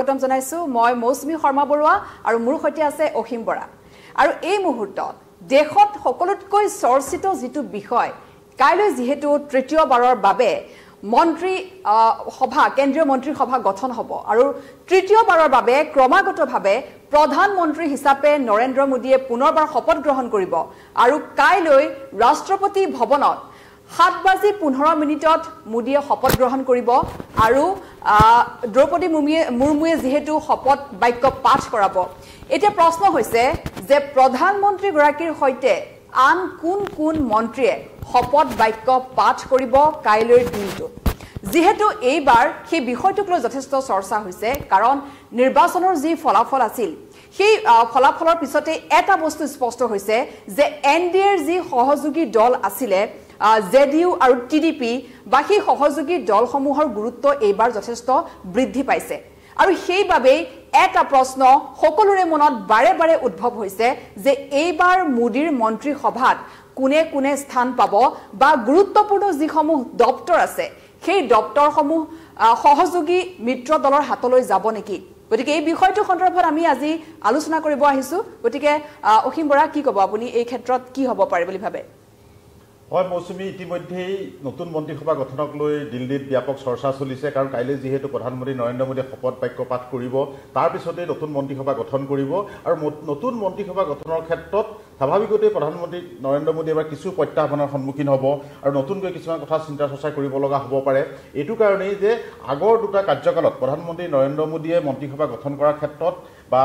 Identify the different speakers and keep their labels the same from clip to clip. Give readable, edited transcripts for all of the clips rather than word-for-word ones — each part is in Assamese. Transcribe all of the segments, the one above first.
Speaker 1: স্বাগতম জনাইছো মই মৌসুমী শৰ্মা বৰুৱা আৰু মোৰ সৈতে আছে অসীম বৰা আৰু এই মুহূৰ্তত দেশত সকলোতকৈ চৰ্চিত যেটো বিষয় কাইলৈ যেহেতু তৃতীয়বাৰৰ বাবে মন্ত্ৰী সভা কেন্দ্ৰীয় মন্ত্ৰী সভা গঠন হ'ব আৰু তৃতীয়বাৰৰ বাবে ক্ৰমাগতভাৱে প্ৰধানমন্ত্ৰী হিচাপে নৰেন্দ্ৰ মোদীয়ে পুনৰবাৰ শপত গ্ৰহণ কৰিব আৰু কাইলৈ ৰাষ্ট্ৰপতি ভৱনত 7:15 মোদীয়ে শপত গ্ৰহণ কৰিব আৰু দ্ৰৌপদী মুৰ্মুৱে যেহেতু শপত বাক্য পাঠ কৰাব এতিয়া প্ৰশ্ন হৈছে যে প্ৰধানমন্ত্ৰী গৰাকীৰ সৈতে আন কোন মন্ত্ৰীয়ে শপত বাক্য পাঠ কৰিব কাইলৈৰ দিনটো যেহেতু এইবাৰ সেই বিষয়টোক লৈ যথেষ্ট চৰ্চা হৈছে কাৰণ নিৰ্বাচনৰ যি ফলাফল আছিল সেই ফলাফলৰ পিছতে এটা বস্তু স্পষ্ট হৈছে যে এনডিএৰ যি সহযোগী দল আছিলে জেডিইউ আৰু টিডিপি বা সেই সহযোগী দলসমূহৰ গুৰুত্ব এইবাৰ যথেষ্ট বৃদ্ধি পাইছে আৰু সেইবাবে এটা প্ৰশ্ন সকলোৰে মনত বাৰে বাৰে উদ্ভৱ হৈছে যে এইবাৰ মোদীৰ মন্ত্ৰী সভাত কোনে স্থান পাব বা গুৰুত্বপূৰ্ণ যিসমূহ দপ্তৰ আছে সেই দপ্তৰসমূহ সহযোগী মিত্ৰ দলৰ হাতলৈ যাব নেকি গতিকে এই বিষয়টো সন্দৰ্ভত আমি আজি আলোচনা কৰিব আহিছো গতিকে অসীম বৰা কি ক'ব আপুনি এই ক্ষেত্ৰত কি হ'ব পাৰে বুলি ভাবে
Speaker 2: হয় মৌসুমী ইতিমধ্যেই নতুন মন্ত্ৰীসভা গঠনক লৈ দিল্লীত ব্যাপক চৰ্চা চলিছে কাৰণ কাইলৈ যেহেতু প্ৰধানমন্ত্ৰী নৰেন্দ্ৰ মোদীয়ে শপত বাক্য পাঠ কৰিব তাৰ পিছতে নতুন মন্ত্ৰীসভা গঠন কৰিব আৰু নতুন মন্ত্ৰীসভা গঠনৰ ক্ষেত্ৰত স্বাভাৱিকতে প্ৰধানমন্ত্ৰী নৰেন্দ্ৰ মোদী এবাৰ কিছু প্ৰত্যাহ্বানৰ সন্মুখীন হ'ব আৰু নতুনকৈ কিছুমান কথা চিন্তা চৰ্চা কৰিব লগা হ'ব পাৰে এইটো কাৰণেই যে আগৰ দুটা কাৰ্যকালত প্ৰধানমন্ত্ৰী নৰেন্দ্ৰ মোদীয়ে মন্ত্ৰীসভা গঠন কৰাৰ ক্ষেত্ৰত বা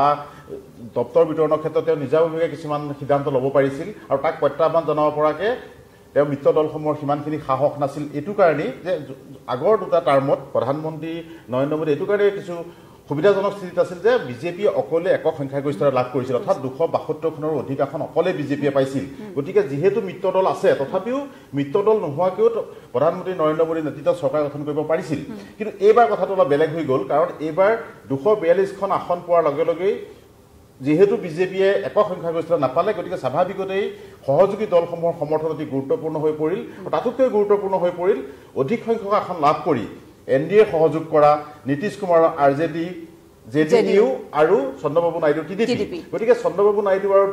Speaker 2: দপ্তৰ বিতৰণৰ ক্ষেত্ৰত তেওঁ নিজাববীয়াকৈ কিছুমান সিদ্ধান্ত ল'ব পাৰিছিল আৰু তাক প্ৰত্যাহ্বান জনাব পৰাকৈ তেওঁ মিত্ৰ দলসমূহৰ সিমানখিনি সাহস নাছিল এইটো কাৰণেই যে আগৰ দুটা টাৰ্মত প্ৰধানমন্ত্ৰী নৰেন্দ্ৰ মোদী এইটো কাৰণে কিছু সুবিধাজনক স্থিতিত আছিল যে বিজেপিয়ে অকলে একক সংখ্যাগৰিষ্ঠতা লাভ কৰিছিল অৰ্থাৎ 272খনৰ অধিক আসন অকলে বিজেপিয়ে পাইছিল গতিকে যেহেতু মিত্ৰ দল আছে তথাপিও মিত্ৰ দল নোহোৱাকৈও প্ৰধানমন্ত্ৰী নৰেন্দ্ৰ মোদীৰ নেতৃত্বত চৰকাৰ গঠন কৰিব পাৰিছিল কিন্তু এইবাৰ কথাটো অলপ বেলেগ হৈ গ'ল কাৰণ এইবাৰ 242খন আসন পোৱাৰ লগে লগেই যেহেতু বিজেপিয়ে একক সংখ্যাগৰিষ্ঠতা নাপালে গতিকে স্বাভাৱিকতেই সহযোগী দলসমূহৰ সমৰ্থন অতি গুৰুত্বপূৰ্ণ হৈ পৰিল আৰু তাতোতকৈ গুৰুত্বপূৰ্ণ হৈ পৰিল অধিক সংখ্যক আসন লাভ কৰি এনডিএ সহযোগ কৰা নীতিশ কুমাৰৰ আৰজেডি জেডিইউ আৰু চন্দ্ৰবাবু নাইডু টিডিপি গতিকে চন্দ্ৰবাবু নাইডু আৰু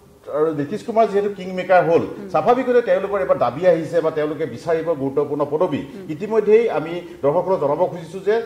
Speaker 2: নীতিশ কুমাৰ যেহেতু কিং মেকাৰ হ'ল স্বাভাৱিকতে তেওঁলোকৰ এবাৰ দাবী আহিছে বা তেওঁলোকে বিচাৰিব গুৰুত্বপূৰ্ণ পদবী ইতিমধ্যেই আমি দৰ্শকসকলক জনাব খুজিছো যে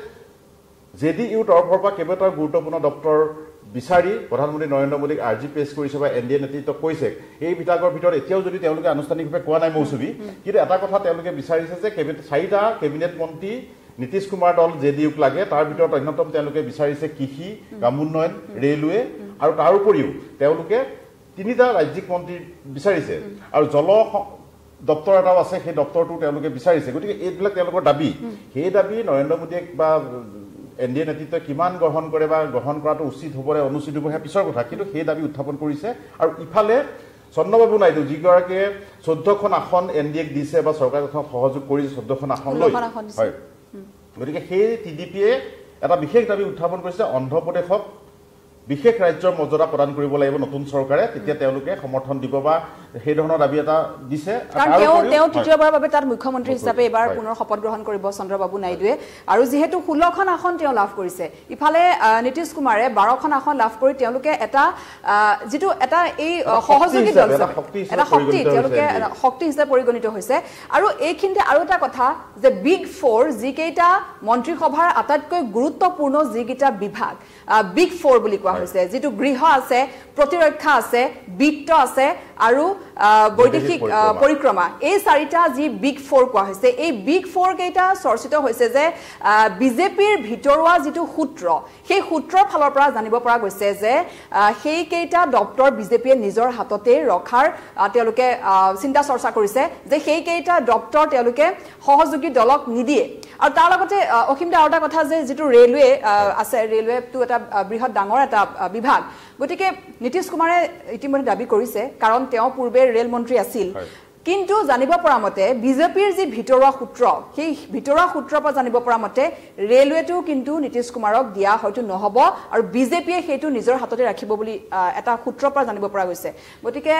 Speaker 2: জেডিইউৰ তৰফৰ পৰা কেইবাটাও গুৰুত্বপূৰ্ণ দপ্তৰ বিচাৰি প্ৰধানমন্ত্ৰী নৰেন্দ্ৰ মোদীক আৰ্জি পেছ কৰিছে বা এনডিএ নেতৃত্বক কৈছে এই বিভাগৰ ভিতৰত এতিয়াও যদি তেওঁলোকে আনুষ্ঠানিকভাৱে কোৱা নাই মৌসুমী কিন্তু এটা কথা তেওঁলোকে বিচাৰিছে যে 4টা কেবিনেট মন্ত্ৰী নীতিশ কুমাৰ দল জেডিইউক লাগে তাৰ ভিতৰত অন্যতম তেওঁলোকে বিচাৰিছে কৃষি গ্ৰামোন্নয়ন ৰেলৱে আৰু তাৰ উপৰিও তেওঁলোকে 3টা ৰাজ্যিক মন্ত্ৰী বিচাৰিছে আৰু জল দপ্তৰ এটাও আছে সেই দপ্তৰটো তেওঁলোকে বিচাৰিছে গতিকে এইবিলাক তেওঁলোকৰ দাবী সেই দাবী নৰেন্দ্ৰ মোদীয়ে বা এনডিএ নেতৃত্বই কিমান গ্ৰহণ কৰে বা গ্ৰহণ কৰাটো উচিত হ'বৰে অনুচিত হ'ব সেই পিছৰ কথা কিন্তু সেই দাবী উত্থাপন কৰিছে আৰু ইফালে চন্দ্ৰবাবু নাইডু যিগৰাকীয়ে 14খন আসন এনডিএক দিছে বা চৰকাৰ গঠনত সহযোগ কৰিছে 14খন আসন লৈ হয় গতিকে সেই টিডিপিয়ে এটা বিশেষ দাবী উত্থাপন কৰিছে অন্ধ্ৰপ্ৰদেশক বিশেষ ৰাজ্যৰ মৰ্যাদা প্ৰদান কৰিব লাগিব নতুন চৰকাৰে তেতিয়া তেওঁলোকে সমৰ্থন দিব বা সেই ধৰণৰ দাবী এটা দিছে
Speaker 1: কাৰণ তেওঁ তৃতীয়বাৰৰ বাবে তাত মুখ্যমন্ত্ৰী হিচাপে এবাৰ পুনৰ শপত গ্ৰহণ কৰিব চন্দ্ৰবাবু নাইডুৱে আৰু যেহেতু 16খন আসন তেওঁ লাভ কৰিছে ইফালে নীতিশ কুমাৰে 12খন আসন লাভ কৰি তেওঁলোকে এটা যেটো এটা এই সহযোগী দল এটা শক্তি তেওঁলোকে শক্তি হিচাপে পৰিগণিত হৈছে আৰু এইখিনিতে আৰু এটা কথা যে বিগ 4 যিকেইটা মন্ত্ৰী সভাৰ আটাইতকৈ গুৰুত্বপূৰ্ণ যিকেইটা বিভাগ বিগ 4 বুলি কোৱা হৈছে যেটো গৃহ আছে প্ৰতিৰক্ষা আছে বিত্ত আছে আৰু বৈদেশিক পৰিক্ৰমা এই 4টা যি বিগ 4 কোৱা হৈছে এই বিগ 4 কেইটা চৰ্চিত হৈছে যে বিজেপিৰ ভিতৰুৱা যেটো সূত্ৰ সেই সূত্ৰৰ ফালৰ পৰা জানিব পৰা গৈছে যে সেই কেইটা দপ্তৰ বিজেপিয়ে নিজৰ হাততে ৰখাৰ তেওঁলোকে চিন্তা চৰ্চা কৰিছে যে সেই কেইটা দপ্তৰ তেওঁলোকে সহযোগী দলক নিদিয়ে আৰু তাৰ লগতে অসীমদা আৰু এটা কথা যে যেটো ৰেলৱে আছে ৰেলৱেটো এটা বৃহৎ ডাঙৰ এটা বিভাগ গতিকে নীতিশ কুমাৰে ইতিমধ্যে দাবী কৰিছে কাৰণ তেওঁ পূৰ্বে ৰেল মন্ত্ৰী আছিল কিন্তু জানিব পৰা মতে বিজেপিৰ যি ভিতৰুৱা সূত্ৰ সেই ভিতৰুৱা সূত্ৰৰ পৰা জানিব পৰা মতে ৰেলৱেটো কিন্তু নীতিশ কুমাৰক দিয়া হয়তো নহব আৰু বিজেপিয়ে সেইটো নিজৰ হাততে ৰাখিব বুলি এটা সূত্ৰৰ পৰা জানিব পৰা গৈছে গতিকে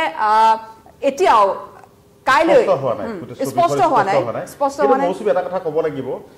Speaker 1: এতিয়াও কাইলৈ স্পষ্ট হোৱা নাই
Speaker 2: মৌসুমী এটা কথা ক'ব লাগিব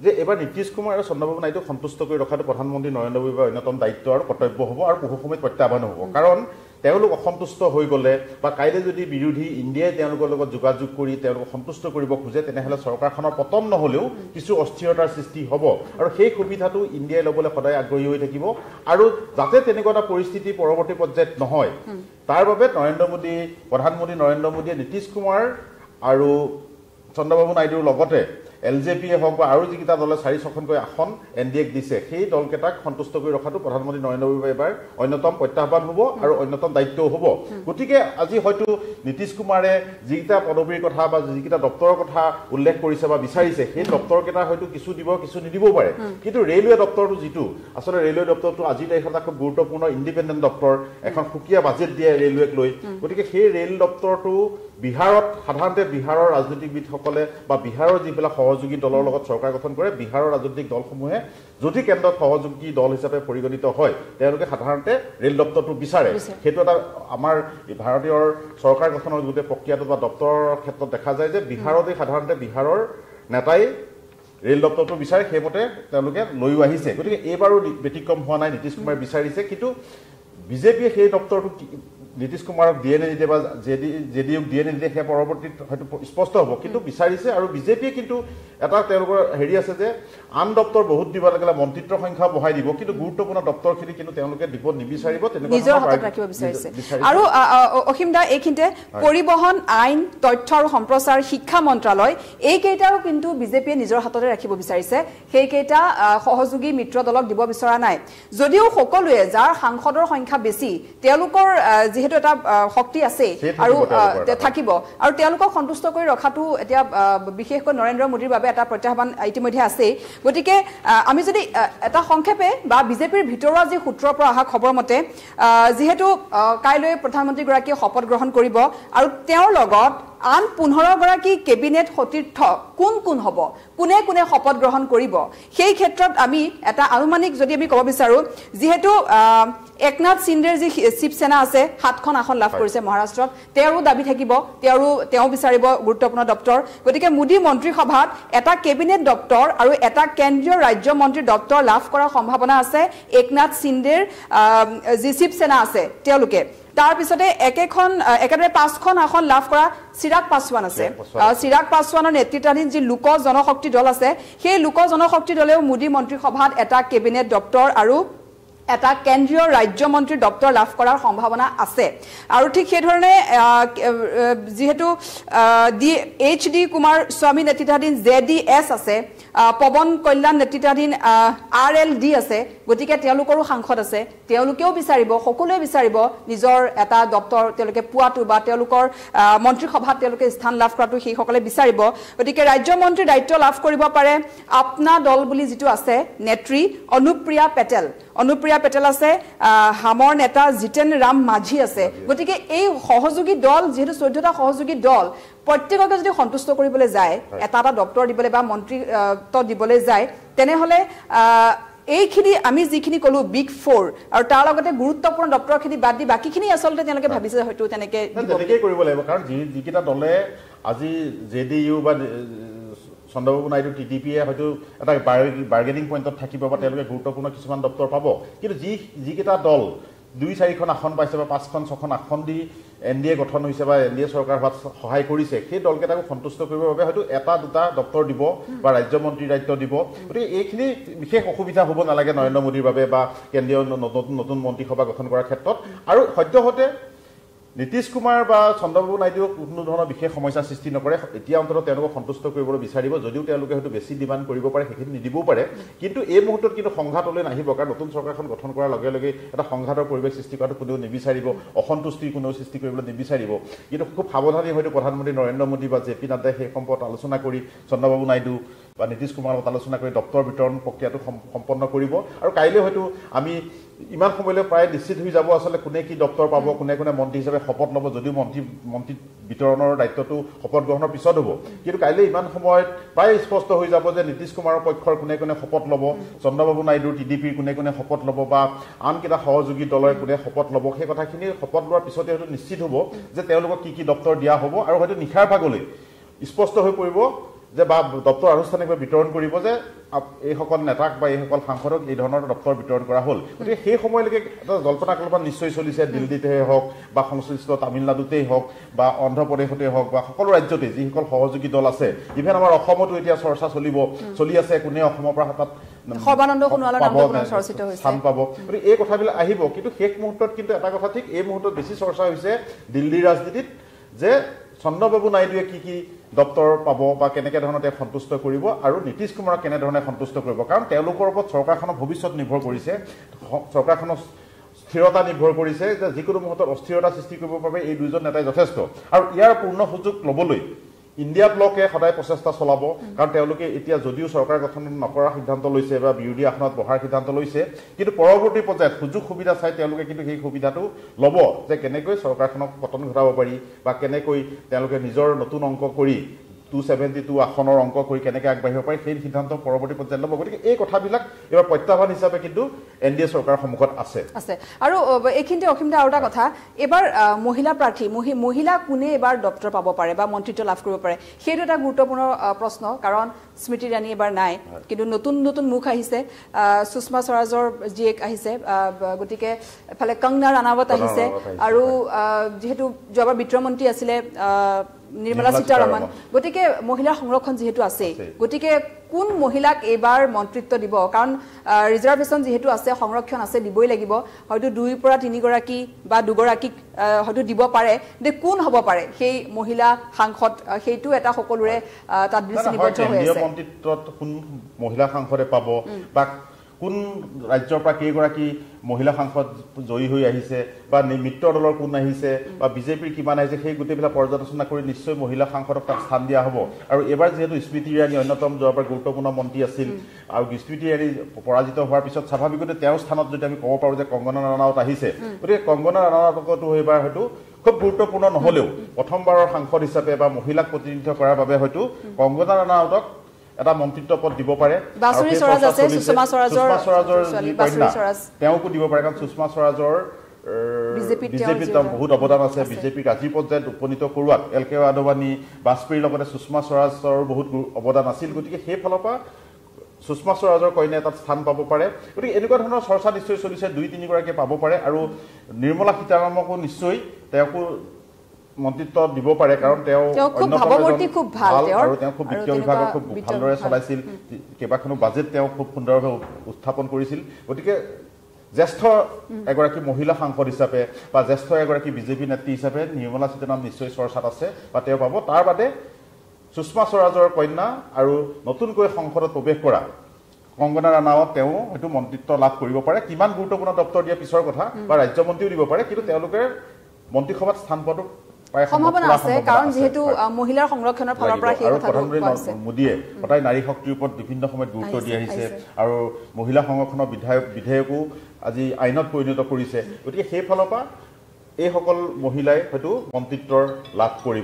Speaker 2: যে এবাৰ নীতিশ কুমাৰ আৰু চন্দ্ৰবাবু নাইডুক সন্তুষ্ট কৰি ৰখাটো প্ৰধানমন্ত্ৰী নৰেন্দ্ৰ মোদীৰ অন্যতম দায়িত্ব আৰু কৰ্তব্য হ'ব আৰু বহু সময়ত প্ৰত্যাহ্বান হ'ব কাৰণ তেওঁলোক অসন্তুষ্ট হৈ গ'লে বা কাইলৈ যদি বিৰোধী ইণ্ডিয়াই তেওঁলোকৰ লগত যোগাযোগ কৰি তেওঁলোকক সন্তুষ্ট কৰিব খোজে তেনেহ'লে চৰকাৰখনৰ পতন নহ'লেও কিছু অস্থিৰতাৰ সৃষ্টি হ'ব আৰু সেই সুবিধাটো ইণ্ডিয়াই ল'বলৈ সদায় আগ্ৰহী হৈ থাকিব আৰু যাতে তেনেকুৱা এটা পৰিস্থিতি পৰৱৰ্তী পৰ্যায়ত নহয় তাৰ বাবে প্ৰধানমন্ত্ৰী নৰেন্দ্ৰ মোদীয়ে নীতিশ কুমাৰ আৰু চন্দ্ৰবাবু নাইডুৰ লগতে এলজেপিয়ে হওক বা আৰু যিকেইটা দলে 4-6খনকৈ আসন এনডিএক দিছে সেই দলকেইটাক সন্তুষ্ট কৰি ৰখাটো প্ৰধানমন্ত্ৰী নৰেন্দ্ৰ মোদীৰ এবাৰ অন্যতম প্ৰত্যাহ্বান হ'ব আৰু অন্যতম দায়িত্বও হ'ব গতিকে আজি হয়তো নীতিশ কুমাৰে যিকেইটা পদবীৰ কথা বা যিকেইটা দপ্তৰৰ কথা উল্লেখ কৰিছে বা বিচাৰিছে সেই দপ্তৰকেইটা হয়তো কিছু দিব কিছু নিদিবও পাৰে কিন্তু ৰেলৱে দপ্তৰটো যিটো আচলতে ৰেলৱে দপ্তৰটো আজিৰ তাৰিখত খুব গুৰুত্বপূৰ্ণ ইণ্ডিপেণ্ডেণ্ট দপ্তৰ এখন সুকীয়া বাজেট দিয়ে ৰেলৱেক লৈ গতিকে সেই ৰেল দপ্তৰটো বিহাৰত সাধাৰণতে বিহাৰৰ ৰাজনীতিবিদসকলে বা বিহাৰৰ যিবিলাক সহযোগী দলৰ লগত চৰকাৰ গঠন কৰে বিহাৰৰ ৰাজনৈতিক দলসমূহে যদি কেন্দ্ৰত সহযোগী দল হিচাপে পৰিগণিত হয় তেওঁলোকে সাধাৰণতে ৰেল দপ্তৰটো বিচাৰে সেইটো এটা আমাৰ ভাৰতীয় চৰকাৰ গঠনৰ গোটেই প্ৰক্ৰিয়াটো বা দপ্তৰৰ ক্ষেত্ৰত দেখা যায় যে বিহাৰতে সাধাৰণতে বিহাৰৰ নেতাই ৰেল দপ্তৰটো বিচাৰে সেইমতে তেওঁলোকে লৈও আহিছে গতিকে এইবাৰো ব্যতিক্ৰম হোৱা নাই নীতিশ কুমাৰে বিচাৰিছে কিন্তু বিজেপিয়ে সেই দপ্তৰটো নীতিশ কুমাৰক দিয়ে নিদিয়ে বা জেডিইউক দিয়ে নিদিয়ে সেই পৰৱৰ্তীত হয়তো স্পষ্ট হ'ব কিন্তু বিচাৰিছে আৰু বিজেপিয়ে কিন্তু এটা তেওঁলোকৰ হেৰি আছে যে আন দপ্তৰ বহুত দিব লাগিলে মন্ত্ৰিত্বৰ সংখ্যা বঢ়াই দিব কিন্তু গুৰুত্বপূৰ্ণ দপ্তৰখিনি কিন্তু তেওঁলোকে দিব নিবিচাৰিব
Speaker 1: নিজৰ হাতত ৰাখিব বিচাৰিছে আৰু অসীম দা এইখিনিতে পৰিবহন আইন তথ্য আৰু সম্প্ৰচাৰ শিক্ষা মন্ত্ৰালয় এইকেইটাও কিন্তু বিজেপিয়ে নিজৰ হাততে ৰাখিব বিচাৰিছে সেইকেইটা সহযোগী মিত্ৰ দলক দিব বিচৰা নাই যদিও সকলোৱে যাৰ সাংসদৰ সংখ্যা বেছি তেওঁলোকৰ যেহেতু এটা শক্তি আছে আৰু থাকিব আৰু তেওঁলোকক সন্তুষ্ট কৰি ৰখাটো এতিয়া বিশেষকৈ নৰেন্দ্ৰ মোদীৰ বাবে এটা প্ৰত্যাহ্বান ইতিমধ্যে আছে গতিকে আমি যদি এটা সংক্ষেপে বা বিজেপিৰ ভিতৰুৱা যি সূত্ৰৰ পৰা অহা খবৰ মতে যেহেতু কাইলৈ প্ৰধানমন্ত্ৰী গৰাকীয়ে শপত গ্ৰহণ কৰিব আৰু তেওঁৰ লগত আন 15 গৰাকী কেবিনেট সতীৰ্থ কোন হ'ব কোনে কোনে শপত গ্ৰহণ কৰিব সেই ক্ষেত্ৰত আমি এটা আনুমানিক যদি আমি ক'ব বিচাৰো যেহেতু একনাথ সিন্দেৰ যি শিৱসেনা আছে 7খন আসন লাভ কৰিছে মহাৰাষ্ট্ৰত তেওঁৰো দাবী থাকিব তেওঁ বিচাৰিব গুৰুত্বপূৰ্ণ দপ্তৰ গতিকে মোদী মন্ত্ৰীসভাত এটা কেবিনেট দপ্তৰ আৰু এটা কেন্দ্ৰীয় ৰাজ্য মন্ত্ৰী দপ্তৰ লাভ কৰাৰ সম্ভাৱনা আছে একনাথ সিন্দেৰ যি শিৱসেনা আছে তেওঁলোকে তাৰ পিছতে একেদৰে 5খন আসন লাভ কৰা চিৰাগ পাছৱান আছে চিৰাগ পাছৱানৰ নেতৃত্বাধীন যি লোক জনশক্তি দল আছে সেই লোক জনশক্তি দলেও মোদী মন্ত্ৰীসভাত এটা কেবিনেট দপ্তৰ আৰু এটা কেন্দ্ৰীয় ৰাজ্য মন্ত্ৰী দপ্তৰ লাভ কৰাৰ সম্ভাৱনা আছে আৰু ঠিক সেই ধৰণে যেহেতু HD কুমাৰ স্বামী নেতৃত্বাধীন JDS আছে পৱন কল্যাণ নেতৃত্বাধীন RLD আছে গতিকে তেওঁলোকৰো সাংসদ আছে তেওঁলোকেও বিচাৰিব সকলোৱে বিচাৰিব নিজৰ এটা দপ্তৰ তেওঁলোকে পোৱাটো বা তেওঁলোকৰ মন্ত্ৰীসভাত তেওঁলোকে স্থান লাভ কৰাটো সেই সকলে বিচাৰিব গতিকে ৰাজ্য মন্ত্ৰী দায়িত্ব লাভ কৰিব পাৰে আপনা দল বুলি যিটো আছে নেত্ৰী অনুপ্ৰিয়া পেটেল আছে হামৰ নেতা জিতেন ৰাম মাঝি আছে গতিকে এই সহযোগী দল যেহেতু 14টা সহযোগী দল প্ৰত্যেককে যদি সন্তুষ্ট কৰিবলৈ যায় এটা দপ্তৰ দিবলৈ বা মন্ত্ৰীত্ব দিবলৈ যায় তেনেহলে এইখিনি আমি যিখিনি কলো বিগ 4 আৰু তাৰ লগতে গুৰুত্বপূৰ্ণ দপ্তৰখিনি বাদ দি বাকিখিনি আচলতে তেওঁলোকে ভাবিছে হয়তো তেনেকে
Speaker 2: কৰিব লাগিব কাৰণ যিকেইটা দলে আজি জেডিইউ বা চন্দ্ৰবাবু নাইডু টিডিপিয়ে হয়তো এটা বাৰ্গেনিং পইণ্টত থাকিব বা তেওঁলোকে গুৰুত্বপূৰ্ণ কিছুমান দপ্তৰ পাব কিন্তু যিকেইটা দল 2-4খন আসন পাইছে বা 5খন 6খন আসন দি এনডিএ গঠন হৈছে বা এনডিএ চৰকাৰ হোৱাত সহায় কৰিছে সেই দলকেইটাকো সন্তুষ্ট কৰিবৰ বাবে হয়তো এটা দুটা দপ্তৰ দিব বা ৰাজ্য মন্ত্ৰী দায়িত্ব দিব গতিকে এইখিনি বিশেষ অসুবিধা হ'ব নালাগে নৰেন্দ্ৰ মোদীৰ বাবে বা কেন্দ্ৰীয় নতুন মন্ত্ৰীসভা গঠন কৰাৰ ক্ষেত্ৰত আৰু সদ্যহতে নীতিশ কুমাৰ বা চন্দ্ৰবাবু নাইডুৱে কোনো ধৰণৰ বিশেষ সমস্যা সৃষ্টি নকৰে এতিয়া অন্ততঃ তেওঁলোকক সন্তুষ্ট কৰিবলৈ বিচাৰিব যদিও তেওঁলোকে হয়তো বেছি ডিমাণ্ড কৰিব পাৰে সেইখিনি নিদিবও পাৰে কিন্তু এই মুহূৰ্তত কিন্তু সংঘাতলৈ নাহিব কাৰণ নতুন চৰকাৰখন গঠন কৰাৰ লগে লগে এটা সংঘাতৰ পৰিৱেশ সৃষ্টি কৰাটো কোনেও নিবিচাৰিব অসন্তুষ্টি কোনেও সৃষ্টি কৰিবলৈ নিবিচাৰিব কিন্তু খুব সাৱধানী হয়তো প্ৰধানমন্ত্ৰী নৰেন্দ্ৰ মোদী বা জেপি নাড্ডাই সেই সম্পৰ্কত আলোচনা কৰি চন্দ্ৰবাবু নাইডু বা নীতিশ কুমাৰৰ লগত আলোচনা কৰি দপ্তৰ বিতৰণ প্ৰক্ৰিয়াটো সম্পন্ন কৰিব আৰু কাইলৈ হয়তো আমি ইমান সময়লৈ প্ৰায় নিশ্চিত হৈ যাব আচলতে কোনে কি দপ্তৰ পাব কোনে মন্ত্ৰী হিচাপে শপত ল'ব যদিও মন্ত্ৰী বিতৰণৰ দায়িত্বটো শপত গ্ৰহণৰ পিছত হ'ব কিন্তু কাইলৈ ইমান সময়ত প্ৰায় স্পষ্ট হৈ যাব যে নীতিশ কুমাৰৰ পক্ষৰ কোনে শপত ল'ব চন্দ্ৰবাবু নাইডুৰ টিডিপিৰ কোনে শপত ল'ব বা আন কেইটা সহযোগী দলৰ কোনে শপত ল'ব সেই কথাখিনি শপত লোৱাৰ পিছতে হয়তো নিশ্চিত হ'ব যে তেওঁলোকক কি দপ্তৰ দিয়া হ'ব আৰু হয়তো নিশাৰ ভাগলৈ স্পষ্ট হৈ পৰিব যে বা দপ্তৰ আনুষ্ঠানিকভাৱে বিতৰণ কৰিব যে এইসকল নেতাক বা এইসকল সাংসদক এই ধৰণৰ দপ্তৰ বিতৰণ কৰা হ'ল গতিকে সেই সময়লৈকে এটা জল্পনা কল্পনা নিশ্চয় চলিছে দিল্লীতে হওক বা সংশ্লিষ্ট তামিলনাডুতেই হওক বা অন্ধ্ৰপ্ৰদেশতে হওক বা সকলো ৰাজ্যতে যিসকল সহযোগী দল আছে ইভেন আমাৰ অসমতো এতিয়া চৰ্চা চলি আছে কোনে অসমৰ পৰা হাতত
Speaker 1: সৰ্বানন্দ সোণোৱালৰ নামটো চৰ্চিত হৈছে
Speaker 2: স্থান পাব গতিকে এই কথাবিলাক আহিব কিন্তু শেষ মুহূৰ্তত কিন্তু এটা কথা ঠিক এই মুহূৰ্তত বেছি চৰ্চা হৈছে দিল্লীৰ ৰাজনীতিত যে চন্দ্ৰবাবু নাইডুৱে কি দপ্তৰ পাব বা কেনেকৈ ধৰণে তেওঁ সন্তুষ্ট কৰিব আৰু নীতিশ কুমাৰক কেনেধৰণে সন্তুষ্ট কৰিব কাৰণ তেওঁলোকৰ ওপৰত চৰকাৰখনৰ ভৱিষ্যত নিৰ্ভৰ কৰিছে চৰকাৰখনৰ স্থিৰতা নিৰ্ভৰ কৰিছে যে যিকোনো মুহূৰ্তত অস্থিৰতা সৃষ্টি কৰিবৰ বাবে এই দুজন নেতাই যথেষ্ট আৰু ইয়াৰ পূৰ্ণ সুযোগ ল'বলৈ ইণ্ডিয়া ব্লকে সদায় প্ৰচেষ্টা চলাব কাৰণ তেওঁলোকে এতিয়া যদিও চৰকাৰ গঠন নকৰাৰ সিদ্ধান্ত লৈছে বা বিৰোধী আসনত বহাৰ সিদ্ধান্ত লৈছে কিন্তু পৰৱৰ্তী পৰ্যায়ত সুযোগ সুবিধা চাই তেওঁলোকে কিন্তু সেই সুবিধাটো ল'ব যে কেনেকৈ চৰকাৰখনক পতন ঘটাব পাৰি বা কেনেকৈ তেওঁলোকে নিজৰ নতুন অংক কৰি 272 আসনৰ অংক কৰি কেনেকৈ আগবাঢ়িব পাৰি সেই সিদ্ধান্ত পৰৱৰ্তী পৰ্যায়ত ল'ব গতিকে এই কথাবিলাক এবাৰ প্ৰত্যাহ্বান হিচাপে কিন্তু এনডিএ চৰকাৰৰ সন্মুখত আছে
Speaker 1: আৰু এইখিনিতে অসীমদা আৰু এটা কথা এবাৰ মহিলা প্ৰাৰ্থী মহিলা কোনে এবাৰ দপ্তৰ পাব পাৰে বা মন্ত্ৰিত্ব লাভ কৰিব পাৰে সেইটো এটা গুৰুত্বপূৰ্ণ প্ৰশ্ন কাৰণ স্মৃতি ইৰাণী এবাৰ নাই কিন্তু নতুন মুখ আহিছে সুষমা স্বৰাজৰ জীয়েক আহিছে গতিকে এফালে কংগনা ৰাণাৱত আহিছে আৰু যেহেতু যোৱাবাৰ বিত্তমন্ত্ৰী আছিলে নিৰ্মলা সীতাৰমণ গতিকে মহিলাৰ সংৰক্ষণ যেহেতু আছে গতিকে কোন মহিলাক এবাৰ মন্ত্ৰিত্ব দিব কাৰণ ৰিজাৰ্ভেশ্যন যেহেতু আছে সংৰক্ষণ আছে দিবই লাগিব হয়তো 2 পৰা 3 গৰাকী বা 2 গৰাকীক হয়তো দিব পাৰে যে কোন হ'ব পাৰে সেই মহিলা সাংসদ সেইটো এটা সকলোৰে তাত দৃষ্টি নিবদ্ধ হৈ আছে
Speaker 2: মন্ত্ৰিত্বত কোন মহিলা সাংসদে পাব বা কোন ৰাজ্যৰ পৰা কেইগৰাকী মহিলা সাংসদ জয়ী হৈ আহিছে বা মিত্ৰ দলৰ কোন আহিছে বা বিজেপিৰ কিমান আহিছে সেই গোটেইবিলাক পৰ্যালোচনা কৰি নিশ্চয় মহিলা সাংসদক তাত স্থান দিয়া হ'ব আৰু এবাৰ যেহেতু স্মৃতি ইৰাণী অন্যতম যোৱাবাৰ গুৰুত্বপূৰ্ণ মন্ত্ৰী আছিল আৰু স্মৃতি ইৰাণী পৰাজিত হোৱাৰ পিছত স্বাভাৱিকতে তেওঁৰ স্থানত যদি আমি ক'ব পাৰোঁ যে কংগনা ৰাণাৱত আহিছে গতিকে কংগনা ৰাণাৱতকতো এইবাৰ হয়তো খুব গুৰুত্বপূৰ্ণ নহ'লেও প্ৰথমবাৰৰ সাংসদ হিচাপে বা মহিলাক প্ৰতিনিধিত্ব কৰাৰ বাবে হয়তো কংগনা ৰাণাৱতক এটা মন্ত্ৰিত্ব পদ দিব পাৰে
Speaker 1: বাসুৰী স্বৰাজ আছে সুষমা স্বৰাজৰ
Speaker 2: তেওঁকো দিব পাৰে কাৰণ সুষমা স্বৰাজৰ বিজেপিত বহুত অৱদান আছে বিজেপিক আজি পৰ্যায়ত উপনীত কৰোৱাত এল কে আদৱানী বাজপেয়ীৰ লগতে সুষমা স্বৰাজৰ বহুত অৱদান আছিল গতিকে সেই ফালৰ পৰা সুষমা স্বৰাজৰ কইনে তাত স্থান পাব পাৰে গতিকে এনেকুৱা ধৰণৰ চৰ্চা নিশ্চয় চলিছে 2-3 গৰাকীয়ে পাব পাৰে আৰু নিৰ্মলা সীতাৰামকো নিশ্চয় তেওঁকো মন্ত্ৰিত্ব দিব পাৰে কাৰণ তেওঁ
Speaker 1: খুব ভাল
Speaker 2: আৰু তেওঁ খুব বিত্তীয় বিভাগক খুব ভালদৰে চলাইছিল কেইবাখনো বাজেট তেওঁ খুব সুন্দৰভাৱে উত্থাপন কৰিছিল গতিকে জ্যেষ্ঠ এগৰাকী মহিলা সাংসদ হিচাপে বা জ্যেষ্ঠ এগৰাকী বিজেপি নেত্ৰী হিচাপে নিৰ্মলা সীতাৰামন নিশ্চয় চৰ্চাত আছে বা তেওঁ পাব তাৰ বাদে সুষমা স্বৰাজৰ কন্যা আৰু নতুনকৈ সংসদত প্ৰৱেশ কৰা কংগনা ৰাণাৱত তেওঁ হয়তো মন্ত্ৰিত্ব লাভ কৰিব পাৰে কিমান গুৰুত্বপূৰ্ণ দপ্তৰ দিয়া পিছৰ কথা বা ৰাজ্যমন্ত্ৰীও দিব পাৰে কিন্তু তেওঁলোকে মন্ত্ৰীসভাত স্থান পোৱাটো
Speaker 1: সম্ভাৱনা আছে কাৰণ যেহেতু মহিলাৰ সংৰক্ষণৰ ফালৰ পৰা সেই কথাটো আছে
Speaker 2: মোদীয়ে সদায় নাৰী শক্তিৰ ওপৰত বিভিন্ন সময়ত গুৰুত্ব দি আহিছে আৰু মহিলা সংৰক্ষণৰ বিধেয়কো আজি আইনত পৰিণত কৰিছে গতিকে সেই ফালৰ পৰা এইসকল মহিলাই হয়তো মন্ত্ৰিত্বৰ লাভ কৰিব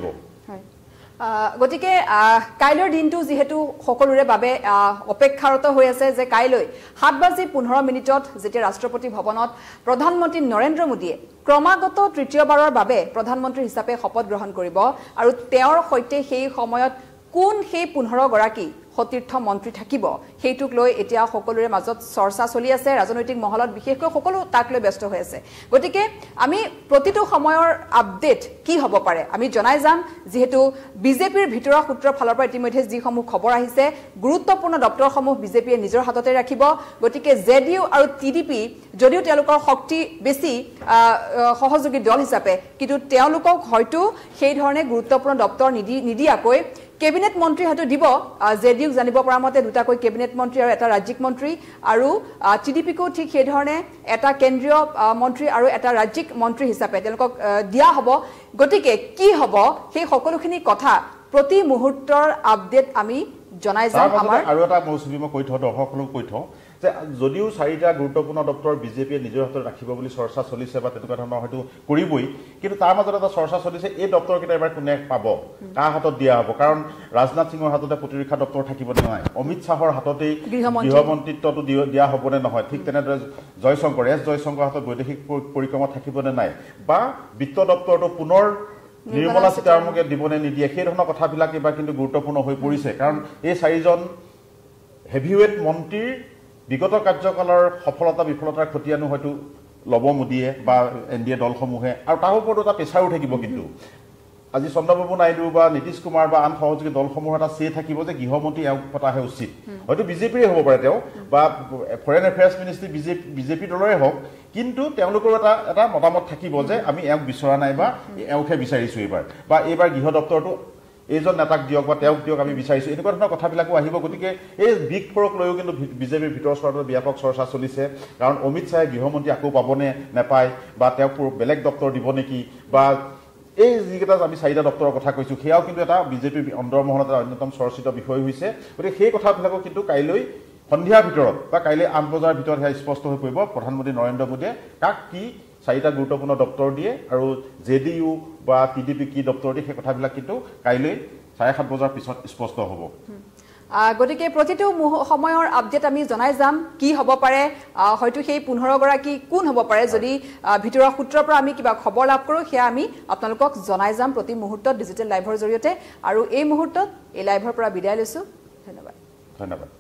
Speaker 1: গতিকে কাইলৈৰ দিনটো যেহেতু সকলোৰে বাবে অপেক্ষাৰত হৈ আছে যে কাইলৈ 7:15 যেতিয়া ৰাষ্ট্ৰপতি ভৱনত প্ৰধানমন্ত্ৰী নৰেন্দ্ৰ মোদীয়ে ক্ৰমাগত তৃতীয়বাৰৰ বাবে প্ৰধানমন্ত্ৰী হিচাপে শপত গ্ৰহণ কৰিব আৰু তেওঁৰ সৈতে সেই সময়ত কোন সেই 15 গৰাকী সতীৰ্থ মন্ত্ৰী থাকিব সেইটোক লৈ এতিয়া সকলোৰে মাজত চৰ্চা চলি আছে ৰাজনৈতিক মহলত বিশেষকৈ সকলো তাক লৈ ব্যস্ত হৈ আছে গতিকে আমি প্ৰতিটো সময়ৰ আপডেট কি হ'ব পাৰে আমি জনাই যাম যেহেতু বিজেপিৰ ভিতৰৰ সূত্ৰৰ ফালৰ পৰা ইতিমধ্যে যিসমূহ খবৰ আহিছে গুৰুত্বপূৰ্ণ দপ্তৰসমূহ বিজেপিয়ে নিজৰ হাততে ৰাখিব গতিকে জেডিইউ আৰু টিডিপি যদিও তেওঁলোকৰ শক্তি বেছি সহযোগী দল হিচাপে কিন্তু তেওঁলোকক হয়তো সেই ধৰণে গুৰুত্বপূৰ্ণ দপ্তৰ নিদিয়াকৈ কেবিনেট মন্ত্ৰী হয়তো দিব জেডিইউক জানিব পৰা মতে দুটাকৈ কেবিনেট মন্ত্ৰী আৰু এটা ৰাজ্যিক মন্ত্ৰী আৰু টিডিপিকো ঠিক সেই ধৰণে এটা কেন্দ্ৰীয় মন্ত্ৰী আৰু এটা ৰাজ্যিক মন্ত্ৰী হিচাপে তেওঁলোকক দিয়া হ'ব গতিকে কি হ'ব সেই সকলোখিনি কথা প্ৰতি মুহূৰ্তৰ আপডেট আমি জনাই যাম আমাৰ
Speaker 2: আৰু এটা মৌচুমী মই কৈ থওঁ দৰ্শকসকলক কৈ থওঁ যে যদিও 4টা গুৰুত্বপূৰ্ণ দপ্তৰ বিজেপিয়ে নিজৰ হাতত ৰাখিব বুলি চৰ্চা চলিছে বা তেনেকুৱা ধৰণৰ হয়তো কৰিবই কিন্তু তাৰ মাজত এটা চৰ্চা চলিছে এই দপ্তৰকেইটা এবাৰ কোনে পাব কাৰ হাতত দিয়া হ'ব কাৰণ ৰাজনাথ সিঙৰ হাততে প্ৰতিৰক্ষা দপ্তৰ থাকিব নে নহয় অমিত শ্বাহৰ হাততেই গৃহমন্ত্ৰিত্বটো দিয়া হ'ব নে নহয় ঠিক তেনেদৰে জয়শংকৰ হাতত বৈদেশিক পৰিক্ৰমা থাকিব নে নাই বা বিত্ত দপ্তৰটো পুনৰ নিৰ্মলা সীতাৰামনকে দিবনে নিদিয়ে সেই ধৰণৰ কথাবিলাক এবাৰ কিন্তু গুৰুত্বপূৰ্ণ হৈ পৰিছে কাৰণ এই চাৰিজন হেভিৱেট মন্ত্ৰীৰ বিগত কাৰ্যকালৰ সফলতা বিফলতাৰ খতিয়ানো হয়তো ল'ব মোদীয়ে বা এনডিএ দলসমূহে আৰু তাৰ ওপৰতো এটা প্ৰেছাৰো থাকিব কিন্তু আজি চন্দ্ৰবাবু নাইডু বা নীতিশ কুমাৰ বা আন সহযোগী দলসমূহৰ এটা চেয়ে থাকিব যে গৃহমন্ত্ৰী এওঁক পতাহে উচিত হয়তো বিজেপিৰে হ'ব পাৰে তেওঁ বা ফৰেইন এফেয়াৰ্ছ মিনিষ্ট্ৰী বিজেপি দলৰে হওক কিন্তু তেওঁলোকৰ এটা মতামত থাকিব যে আমি এওঁক বিচৰা নাই বা এওঁকহে বিচাৰিছোঁ এইবাৰ বা এইবাৰ গৃহ দপ্তৰটো এইজন নেতাক দিয়ক বা তেওঁক দিয়ক আমি বিচাৰিছোঁ এনেকুৱা ধৰণৰ কথাবিলাকো আহিব গতিকে এই বিগ ফ'ৰক লৈও কিন্তু বিজেপিৰ ভিতৰ চৰ্চাত ব্যাপক চৰ্চা চলিছে কাৰণ অমিত শ্বাহে গৃহমন্ত্ৰী আকৌ পাবনে নেপায় বা তেওঁক বেলেগ দপ্তৰ দিব নেকি বা এই যিকেইটা আমি চাৰিটা দপ্তৰৰ কথা কৈছোঁ সেয়াও কিন্তু এটা বিজেপিৰ অন্তৰ্মহলত এটা অন্যতম চৰ্চিত বিষয় হৈছে গতিকে সেই কথাবিলাকো কিন্তু কাইলৈ সন্ধিয়াৰ ভিতৰত বা কাইলৈ 8 বজাৰ ভিতৰত সেয়া স্পষ্ট হৈ পৰিব প্ৰধানমন্ত্ৰী নৰেন্দ্ৰ মোদীয়ে কাক কি চাৰিটা গুৰুত্বপূৰ্ণ দপ্তৰ দিয়ে আৰু জেডিইউ বা টিডিপি কি দপ্তৰ দিয়ে সেই কথাবিলাক কিন্তু কাইলৈ 7:30 বজাৰ পিছত স্পষ্ট হ'ব
Speaker 1: গতিকে প্ৰতিটো সময়ৰ আপডেট আমি জনাই যাম কি হ'ব পাৰে হয়তো সেই 15 গৰাকী কোন হ'ব পাৰে যদি ভিতৰৰ সূত্ৰৰ পৰা আমি কিবা খবৰ লাভ কৰোঁ সেয়া আমি আপোনালোকক জনাই যাম প্ৰতি মুহূৰ্তত ডিজিটেল লাইভৰ জৰিয়তে আৰু এই মুহূৰ্তত এই লাইভৰ পৰা বিদায় লৈছোঁ ধন্যবাদ